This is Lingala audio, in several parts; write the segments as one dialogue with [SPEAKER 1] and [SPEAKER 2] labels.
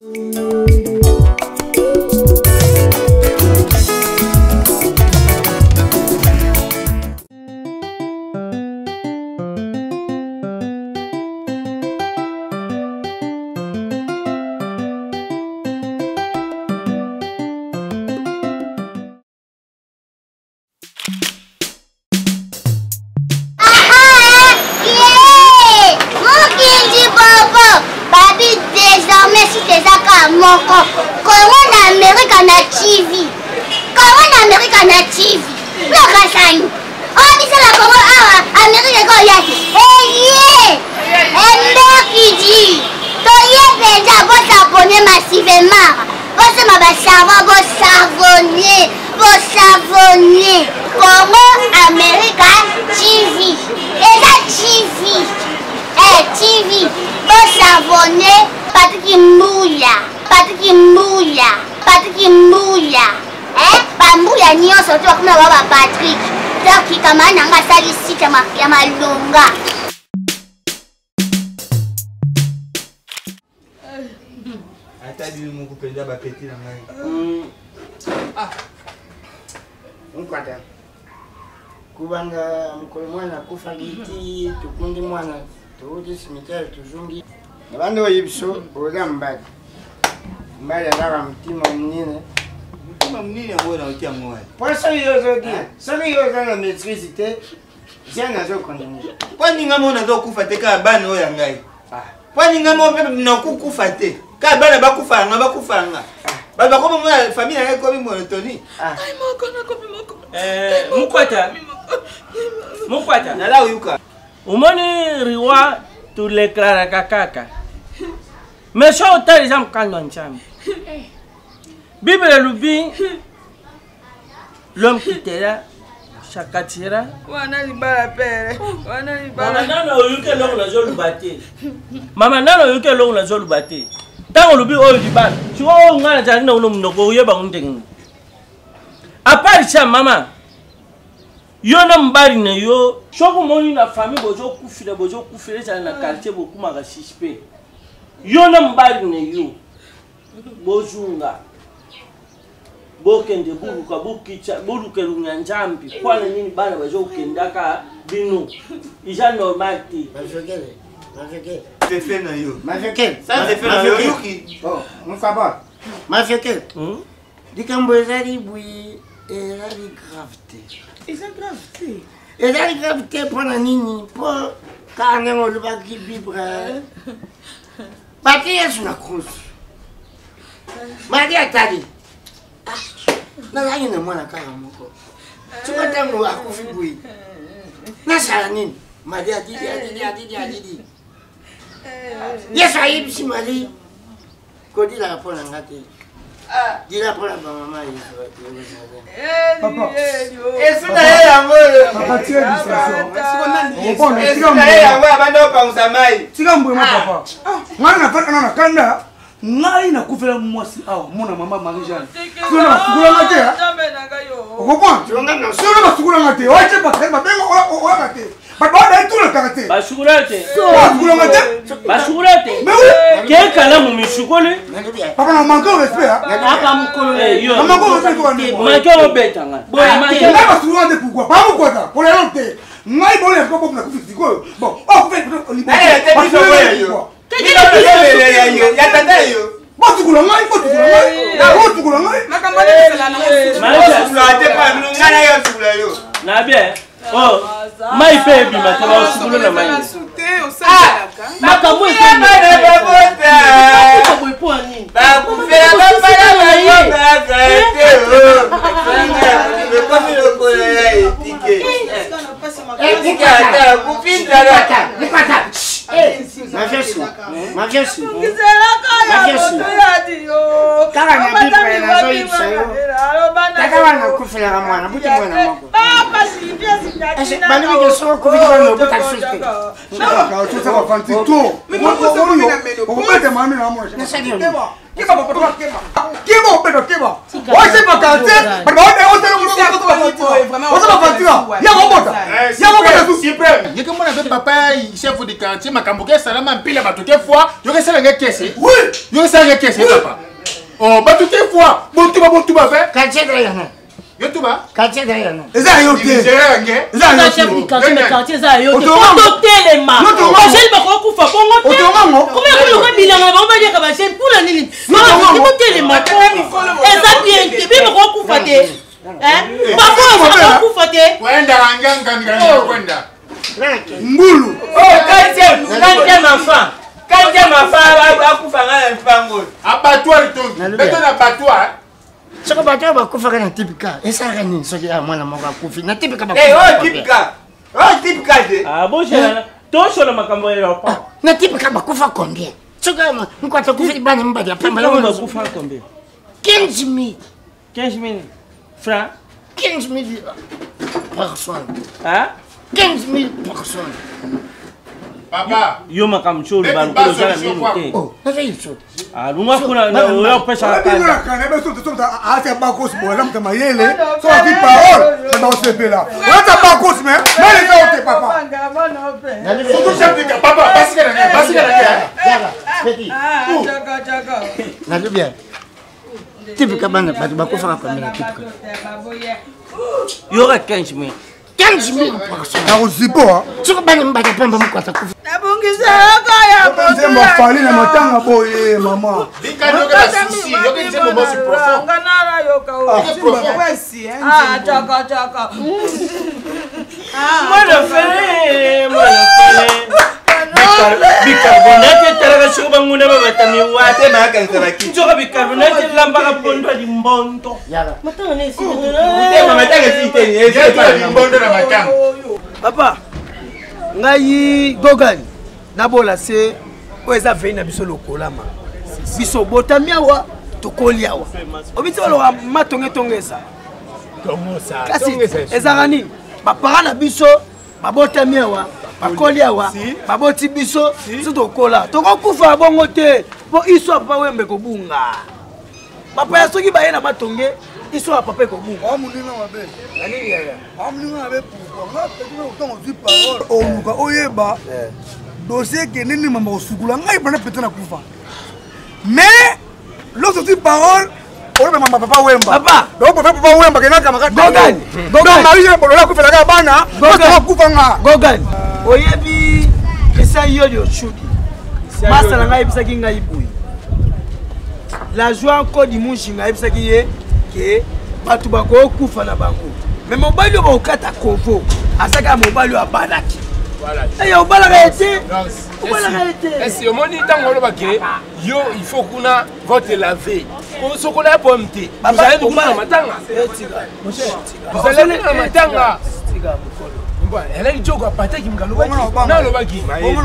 [SPEAKER 1] Kubanga mkolo mwana kufa giti tukundi mwana tuudi simitari tuzungi nabandi oyibiso oga mbali andaka mtima munene
[SPEAKER 2] amona otia mwana
[SPEAKER 1] po soki yozo na maîtrise te zia nazokondamne
[SPEAKER 2] kwani ngamo nazokufa te kaka bana oyo ya ngai kwani ngamo mpe nakukufa te kaka bana bakufanga bato bakoma mona famille na ngai komi monotoni
[SPEAKER 3] Mukwata.
[SPEAKER 2] Nala uyuka.
[SPEAKER 3] Umoni riwa tuleklara kakaka. Mesho utari jam kanwa nchami. Bible lubi l'homme qui tera chakatira.
[SPEAKER 4] Wana libala pere. Wana libala.
[SPEAKER 3] Mama nano uyuke longo na zolu bate. Mama nano uyuke longo na zolu bate. Tango lubi oyo libala. Chiko ngana jana uno mnoko uyeba undengi. Apari cha mama. Yo na mbari na yo shoko moni na famille bozo kufile sana na quartier boku maka shispe yo na mbari na yo bozunga bokende buruka bukicha buruke lunyanjambi kwana nini bana bazo kendaka binu ija normal ti
[SPEAKER 1] mafeke
[SPEAKER 2] fefe na yo
[SPEAKER 1] mafeke
[SPEAKER 2] ça fefe na yo yuki
[SPEAKER 1] bon mfaba mafeke dikambo ezali bui ezali gravité. Ezali gravité pona nini po kane ngolubaki bibre bati yesu na cruz mari atali nazali na mwana kaka moko soko ntango akufi bui nasala nini mari adidi yesu ayebisi mari kodilaka mpona nga te dila pour la maman
[SPEAKER 5] Papa.
[SPEAKER 2] Est-ce que tu
[SPEAKER 5] Papa tu es distraction.
[SPEAKER 2] Est-ce que tu
[SPEAKER 5] papa. Mwana nafanya na kanda. Ngai na kufela mwasi awa mona mama Marie-Jeanne. Sio na sukula ngate. Okopon. Sio na sukula ngate. Wache bakema bengo o ngate. Baba tout le karaté.
[SPEAKER 3] Bashurate.
[SPEAKER 5] Bashurate. Mais oui.
[SPEAKER 3] Quel kalamu mishukole?
[SPEAKER 5] Papa na manque respect hein.
[SPEAKER 3] Papa mukolo.
[SPEAKER 5] Na manque respect kwa nini?
[SPEAKER 3] Manque obetanga.
[SPEAKER 5] Boy manque. Na bashurate pourquoi? Pas pourquoi ça? Pour les lanter. Ngai bolé ko boku na kufiti ko. Bon, on fait au niveau.
[SPEAKER 3] Oh, my baby, ma tela sukulu na mai. Makambo
[SPEAKER 6] Oh, bah tout est fois. Bon, tu vas faire.
[SPEAKER 1] Quartier derrière nous.
[SPEAKER 6] Yo tu vas.
[SPEAKER 1] Quartier derrière nous.
[SPEAKER 5] Et ça y est.
[SPEAKER 3] Ça chef du quartier mais quartier ça yo. Totelema. Bachel bako kufa bongo te. Comment ko loka bilanga ba ba dia ka bachel pour la nini. Non, totelema ko. Eza bien ke bi bako kufa te. Hein? Bako bako kufa te.
[SPEAKER 6] Kwenda nganga kwenda.
[SPEAKER 5] Mbulu.
[SPEAKER 3] Oh, quartier enfant. Quand ma femme a coupé un pango,
[SPEAKER 6] abattoir tout. Maintenant abattoir.
[SPEAKER 1] Ce que bateau va couper un typica. Et ça rien ce qui a moi la mort à couper. Na typica.
[SPEAKER 2] Eh oh typica. Oh typica.
[SPEAKER 3] Ah bon j'ai toi sur le macambo et là pas.
[SPEAKER 1] Na typica va couper combien? Ce que moi quoi tu couper ban mba dia pas mal.
[SPEAKER 3] On va couper combien?
[SPEAKER 1] 15 000.
[SPEAKER 3] 15 000 francs.
[SPEAKER 1] 15 000 personnes.
[SPEAKER 3] Hein?
[SPEAKER 1] 15 000 personnes.
[SPEAKER 6] Papa.
[SPEAKER 3] Yo makam cholo ba ko jana minute.
[SPEAKER 1] Oh, na fait isso.
[SPEAKER 3] Ah, lunga kuna yo pesa
[SPEAKER 5] ka. Na kana be so ata ba ko sbo la mtama yele. So di parole, na o sepe là. Ata ba ko me, mais les autres papa.
[SPEAKER 6] Surtout chef de papa, parce que
[SPEAKER 1] Petit.
[SPEAKER 4] Jaga.
[SPEAKER 1] Na bien. Typica bana ba ko fa combien typica.
[SPEAKER 3] Yo ra 15 000.
[SPEAKER 1] 15 000 personnes.
[SPEAKER 5] Na usipo ha.
[SPEAKER 1] Ce que bana mba dia pamba mkwata kufa.
[SPEAKER 4] Nabungisa kaya
[SPEAKER 5] C'est ma famille na matanga boye mama.
[SPEAKER 6] Bikano que la souci, yo que c'est bon c'est profond.
[SPEAKER 4] Kanara yo ka o. Jaga.
[SPEAKER 3] Moi le fais. Bicarbonate taraga shuba ngune baba tami wate na kan taraki. Njoka bicarbonate lamba ka pondo di mbonto.
[SPEAKER 1] Yala.
[SPEAKER 3] Matanga ne si.
[SPEAKER 2] Mama tanga si te ni.
[SPEAKER 6] Yo tu as mbondo na matanga.
[SPEAKER 7] Papa. Ngai Gogani. Nabola se o eza vei na biso lokolama. Biso botami awa tokoli awa. Obiti lo matonge tongesa.
[SPEAKER 6] Tongosa.
[SPEAKER 7] Kasi ezanga nini? Bapara na biso babotami awa. Bakoli awa baboti biso so tokola tokokufa bongo te po iso papa wembe kobunga papa ya soki baye na matonge iso papa kobunga
[SPEAKER 5] Amuninga mabe.
[SPEAKER 7] nani yaya
[SPEAKER 5] Amuninga mabe pour nga petit autant on dit parole. Omuka oyeba. Dossier que nini mama osukula ngai bana peut na kufa. Mais l'autre dit parole oye mama papa wemba.
[SPEAKER 7] Papa.
[SPEAKER 5] Donc papa wemba ke naka makata.
[SPEAKER 7] Gogani.
[SPEAKER 5] Donc mari je bolola kufa la bana. Gogani kufa nga.
[SPEAKER 7] Gogani. Oyebi kisa yodi ochudi. Masala ngai bisaki ngai boui. La joie encore dimanche ngai bisaki ye ke batu bako kufa na bango. Mais mobali ba okata kovo. Asaka mobali wa balaki.
[SPEAKER 6] Voilà.
[SPEAKER 7] Et au balaka été.
[SPEAKER 6] Est-ce que mon temps on va que yo il faut qu'on a votre laver. Pour ce qu'on a pomme thé. Vous allez nous prendre matanga. Vous allez nous matanga. Elle a dit que pâté qui me galou. Non le bagi.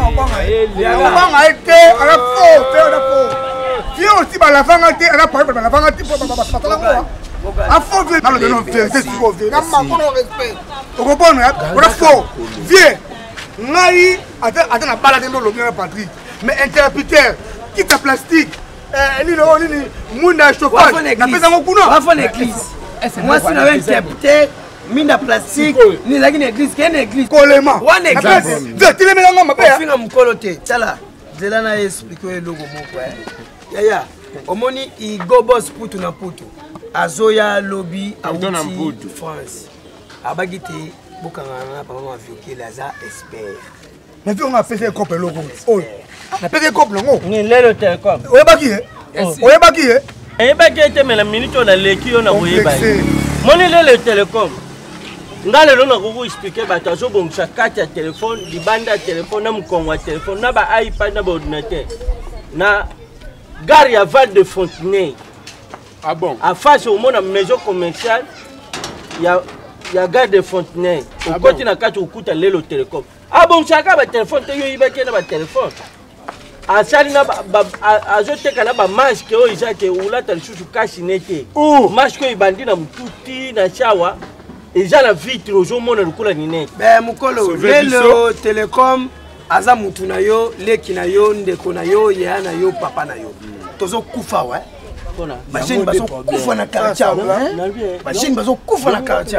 [SPEAKER 5] On va été à la faute. Si aussi ba la fanga té à la parole ba la fanga té pour a faux vieux. Non non vérité c'est faux vieux. Na ma kono respect. Tu comprends on a faux. Vieux. Ngai ata na bala de lo bien Patrick. Mais interpréteur qui ta plastique ni munda chauffage. Na pesa ngokuna.
[SPEAKER 7] Va faire l'église. Moi si na interpréter minda plastique ni lakini église kene église
[SPEAKER 5] Kolema.
[SPEAKER 7] One église.
[SPEAKER 5] Vieux tu les mets ngamba pe.
[SPEAKER 7] Finga mukolo te. Tala. Zela na expliquer logo moko yaya omoni igo boss putu na putu azoya lobby awuti France abagiti bukanga na papa ma vioki laza expert
[SPEAKER 5] Mais vieux on a fait cope logo. Oh. Na pese cope longo.
[SPEAKER 3] Ni lelo telecom.
[SPEAKER 5] Oyebaki oyebaki
[SPEAKER 3] Oyebaki ete mela minute on a leki on a oyeba. Moni lelo telecom. Ngale lona ko expliquer ba tazo bongisa carte ya téléphone, di banda téléphone na mkongo wa téléphone na ba iPad na ba ordinateur. Na gare ya Val de Fontenay.
[SPEAKER 6] Ah bon?
[SPEAKER 3] À face au monde maison commerciale, il y a gare de Fontenay. Au côté na kati okuta lelo telecom. Ah bon chaka ba téléphone te yo ibaki na ba téléphone. A sali na azote kana ba masque o izake ulata lisusu kashi nete. Masque ibandi na mtuti na shawa. eza na vitre ozomona lokola nini
[SPEAKER 7] mokolo lelo telecom aza mutu na yo leki na yo ndeko na yo yeya na yo papa na yo tozokufa wa bajeni bazokufa na quartier bajeni bazokufa na quartier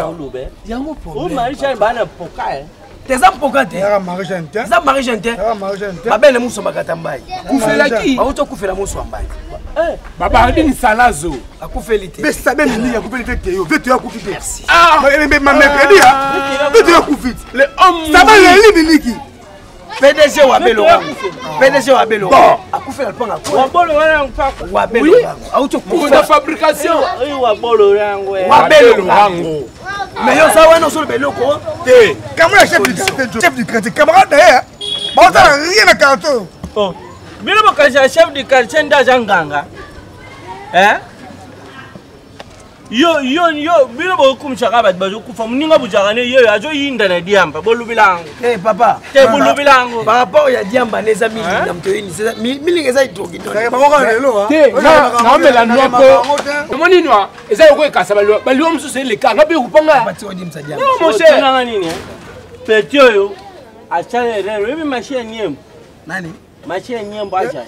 [SPEAKER 7] teza mpoka te eza marie te babele muso bakata mbai
[SPEAKER 6] kufelaki
[SPEAKER 7] bauto kufela muso mbai
[SPEAKER 6] baba ndini salazo
[SPEAKER 7] akufeli te
[SPEAKER 5] besa ben ni akufeli te yo veto ya kufite mais ma mère dia veto ya kufite
[SPEAKER 6] le homme
[SPEAKER 5] ça va le limiki
[SPEAKER 7] PDG wa belo akufela panga
[SPEAKER 3] wa bolo wangu pako
[SPEAKER 7] wa belo auto
[SPEAKER 6] kufela fabrication
[SPEAKER 3] wa bolo yangu
[SPEAKER 7] wa belo wangu mais yo ça ouais non sur le beloko
[SPEAKER 5] te comme le chef du quartier camarade derrière bon ça rien à carton
[SPEAKER 3] oh bilo bakaja chef du quartier ndaza nganga yo bilo bokumshaka abantu bazokufa muninga bujagane yo azo yinda na diamba bolubilango
[SPEAKER 7] papa
[SPEAKER 3] te bolubilango
[SPEAKER 7] par rapport ya diamba neza mili na mtoyini mili ngeza itoki
[SPEAKER 5] donc bako lelo
[SPEAKER 6] te na mela nwako moni nwa eza yoko ekasa balio msusu le ka ngabe kupanga
[SPEAKER 7] bati odi msajama
[SPEAKER 3] no moshe nanga nini petio yo achale rero ebi machine nyembo
[SPEAKER 7] nani
[SPEAKER 3] machine nyembo acha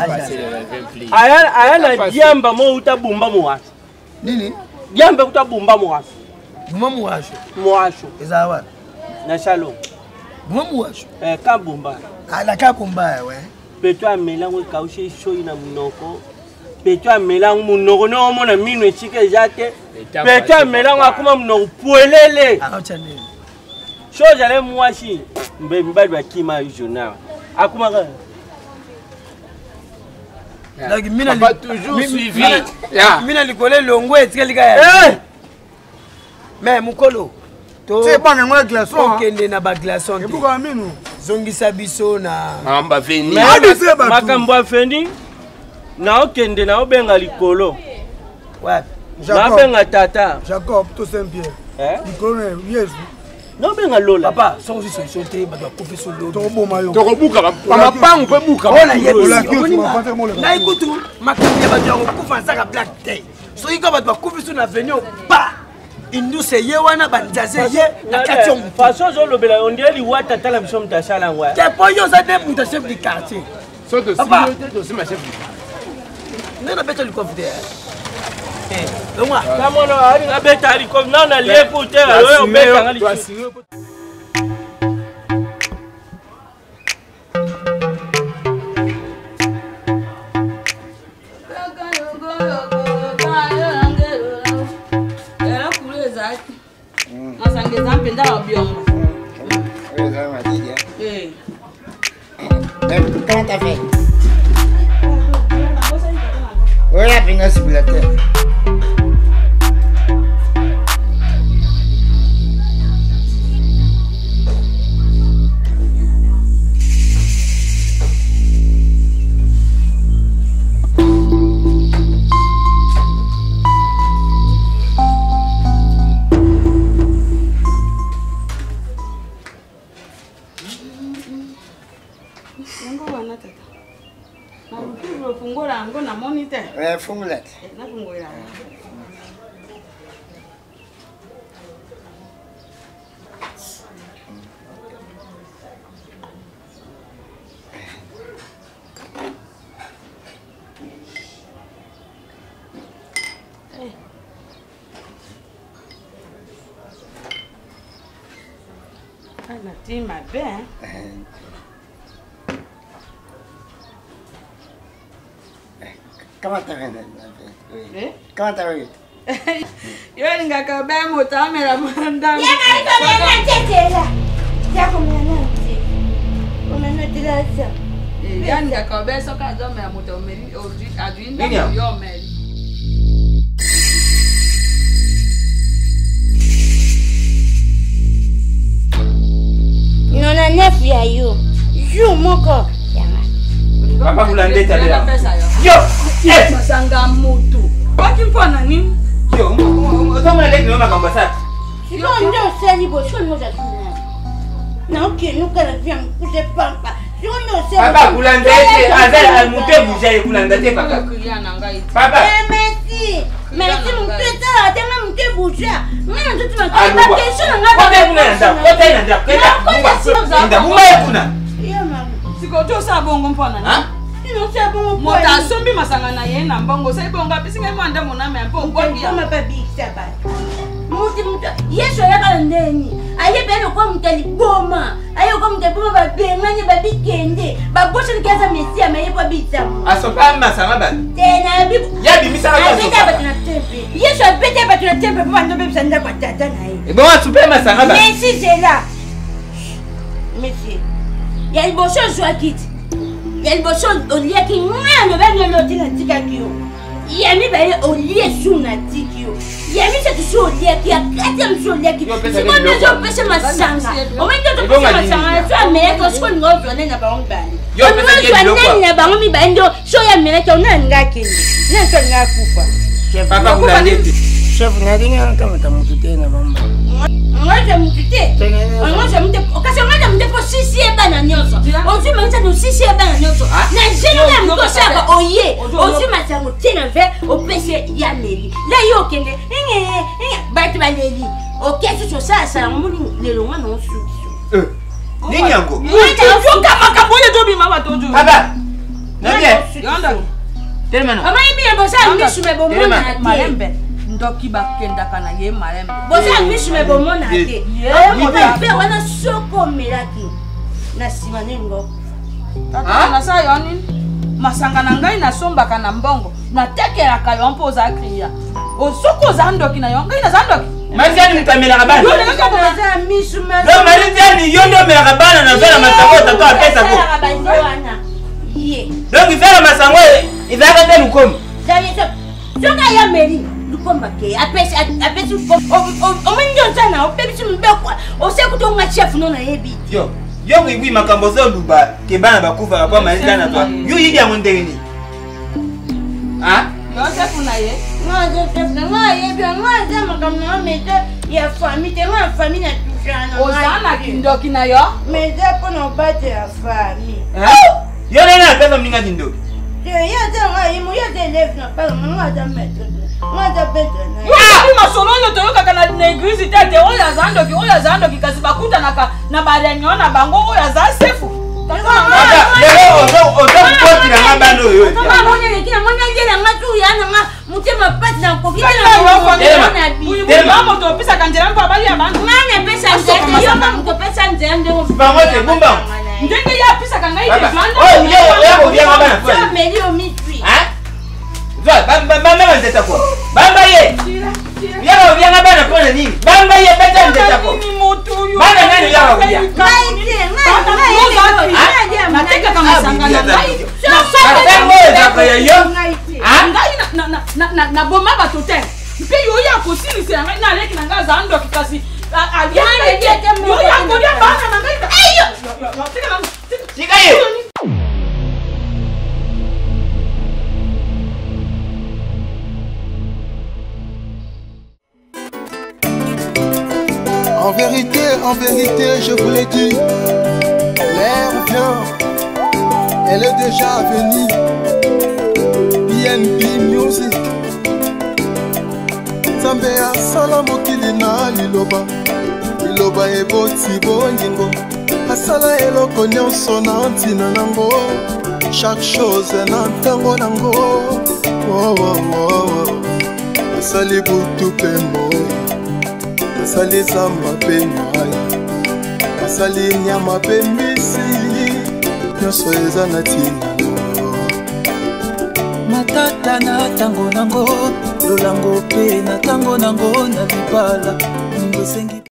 [SPEAKER 3] aya na diamba mo utabumba mwasi
[SPEAKER 7] nini
[SPEAKER 3] diamba utabumba mwasi
[SPEAKER 7] buma muwasho eza wa
[SPEAKER 3] na shalom
[SPEAKER 7] buma muwasho
[SPEAKER 3] kabumba
[SPEAKER 7] ala kabumba we
[SPEAKER 3] petio amelango kaushe shoyi na munoko petio amelango munoko no mona minwe chike jate petio amelango akuma munoko puelele
[SPEAKER 7] achane
[SPEAKER 3] chose ale mwasi mbe mbadwa kima journal akuma ka
[SPEAKER 7] donc
[SPEAKER 6] mina toujours suivi
[SPEAKER 7] mina likole longo etikali kaya mais mukolo to
[SPEAKER 5] c'est pas ngwa glaçon
[SPEAKER 7] kende na ba glaçon
[SPEAKER 5] et pourquoi minu
[SPEAKER 7] zongisa biso na
[SPEAKER 6] amba veni
[SPEAKER 3] makambo afendi na okende na obenga likolo
[SPEAKER 7] wapi
[SPEAKER 3] na benga tata
[SPEAKER 5] Jacob to Saint-Pierre likolo Yesu
[SPEAKER 3] no benga lola
[SPEAKER 7] papa son si solution te ba doit couper sur l'eau
[SPEAKER 5] to boma yo
[SPEAKER 6] to kobuka mama pangu pe buka
[SPEAKER 7] ona yebi na ikutu makambo ya ba doit kufa saka black day so iko ba doit couper sur na venir pa induse ye wana banzaze ye na kati
[SPEAKER 3] façon zo lobela on dirait li wata tala biso mtashala ngwa
[SPEAKER 7] te poyo za de muta chef du quartier
[SPEAKER 6] so to si ma chef
[SPEAKER 7] nena beto li confidé Longwa
[SPEAKER 3] kamono ari ngabeta ali ko nana lepo te yo beta ngali
[SPEAKER 1] Comment t'as fait? Oui, la pinga sur la terre. Fungula.
[SPEAKER 4] Na fungula. Ana tima bem.
[SPEAKER 1] Comment t'as fait? Comment t'as fait?
[SPEAKER 4] Yo ningaka ba motamela mandanga. Yani ngaka soka zome ya moto omeli adwinda yo omeli.
[SPEAKER 8] Nona nefu ya yo. Yo moko.
[SPEAKER 2] Papa Bulandeta de
[SPEAKER 4] yo masanga mutu baki mpona nini
[SPEAKER 2] yo ozomona leki no makambo sasa
[SPEAKER 8] yo ndio seli bo sio moja tu na okinuka na vya mkute pampa yo ndio seli
[SPEAKER 2] Papa Bulandeta azali mute buje Bulandeta papa
[SPEAKER 4] kulia na ngai
[SPEAKER 2] papa
[SPEAKER 8] merci muteta kaka te nga mute bouger. Nga ntutu ma
[SPEAKER 2] Ah,
[SPEAKER 8] ba question nga ba.
[SPEAKER 4] Sikoto sa bongo mpona na.
[SPEAKER 8] Non c'est bon.
[SPEAKER 4] Mota sombi masanga na ye na mbongo sai bonga bisinga mwanda moname mpo ngwaki ya.
[SPEAKER 8] Kama pa bikisa ba. Muti Yesu yaka ndeni. Aye beno kwa mtali boma. Aye kwa mtali boma ba benganye ba bikende. Ba bosha nikaza mesia maye kwa bikisa.
[SPEAKER 2] Asopa masanga ba.
[SPEAKER 8] Tena bibu.
[SPEAKER 2] Ya bimisa ba.
[SPEAKER 8] Apeta ba tuna tempe. Yesu apeta ba tuna tempe pa ndo bebisa nda kwa tata na ye.
[SPEAKER 2] Et bon, asopa masanga ba.
[SPEAKER 8] Merci c'est là. Monsieur. Ya liboso joakit. Ya liboso oliaki ngana ba nyo tina tika kiyo. Yami ba olie suna tikio. Yami se tuso oliaki akati mso oliaki. Siko ndio pesa masanga. Omende to pesa masanga. Tu ameka siko ngozo nena ba ngibani. Yo pesa ngelo. Nena ba ngimi ba ndio so ya meleka una ngaki. Nesa ngakufa.
[SPEAKER 2] Chef papa kuna nini?
[SPEAKER 1] Chef ngaringa kama tamutute na mamba.
[SPEAKER 8] Ngoja mutute. Ngoja mute. Okasi ngoja mute po sisi ebana nyoso. Ozi mangisa no sisi ebana nyoso. Na jeno ya mkosa ba oye. Ozi masango tena ve opese ya meri. La yo kende. Bati ba leli. Okesi so sasa muli lelo ngana osu.
[SPEAKER 2] Nini yango?
[SPEAKER 4] Yo kama kaboye dobi mama tojo.
[SPEAKER 2] Baba. Nabia.
[SPEAKER 4] Yanda.
[SPEAKER 2] Telemano.
[SPEAKER 8] Ama ibi bosa mishu me bomona ate.
[SPEAKER 4] Marembe. Ndoki bakenda kana ye marembe.
[SPEAKER 8] Bosa mishu me bomona ate. Ayo pe wana soko melaki. Na simane ngo.
[SPEAKER 4] Tata na sa yoni. Masanga na ngai na sombaka na mbongo. Na tekelaka yo mpo za kriya. Osoko za ndoki na yo ngai na za ndoki.
[SPEAKER 2] Manzani mtamela kabana.
[SPEAKER 8] Yo ndeka bosa mishu me.
[SPEAKER 2] Yo marinzani yo ndo mela kabana na vela masangota to apesa ko.
[SPEAKER 8] Ye.
[SPEAKER 2] Donc vela masango idaka te lukomi.
[SPEAKER 8] Dali soka ya meri. Lukomba ke apesa omenjo sana opebisu mbekwa osekutonga chef nona yebi.
[SPEAKER 2] Yo kuibui makambo zo luba ke bana bakufa kwa malinda na to. Yo yidi ya mondeni. Ah?
[SPEAKER 4] Yo chef na ye.
[SPEAKER 8] Moi chef na yebi moi za makambo na mete ya famille na tujana.
[SPEAKER 4] Ozana kindoki na yo.
[SPEAKER 8] Mete kono bate ya famille.
[SPEAKER 2] Yo nena pesa mninga kindoki.
[SPEAKER 8] Ya za ngai mo ya de lève na pas moi za mete. Moi za bete na.
[SPEAKER 4] Yo masolo yo toyoka kana na église tete oya zando ki kasi bakuta na barenyo na bango oya za sefu.
[SPEAKER 2] Leo ozo koti na ngabano yo.
[SPEAKER 8] Kama mwenye kina mwenye ngela ngatu yana nga mutema pati na kokita na
[SPEAKER 4] Uyu mama topisa kanjera mpa bali ya bantu.
[SPEAKER 8] Ngane pesa nzende yo mama mtopesa nzende.
[SPEAKER 2] Bangote bumba.
[SPEAKER 4] Ndenge ya pisa kanga ite flanda.
[SPEAKER 2] Oh yo ngabana kwa.
[SPEAKER 8] Yo melio mitwi.
[SPEAKER 2] Bamba nzeta ko. Bamba ye. Yaba ubianga bana pona nini? Bamba ye beta nzeta ko. Bana nani yaba ubia?
[SPEAKER 4] Nateka kama sangana ngai. Na boma bato te. Mpe yo ya kosilisi na ngai na leki na ngai za ndo kikasi. Aliane yo ya kodia bana na ngai.
[SPEAKER 2] Tika ye.
[SPEAKER 9] En vérité, je vous l'ai dit, l'air vient, elle est déjà venue. BNB Music, Zambia Sala mokili na liloba, liloba eboti bolingo, asala eloko nyonso na ntina nango, chaque chose na ntango nango. Oh oh oh, asali butu pe moi. Asali zamba pe mai, asali nyama pe mbisi, nyonso eza na ntina.
[SPEAKER 10] Matata na tango nango, lolango pe na tango nango na libala, ningo sengi.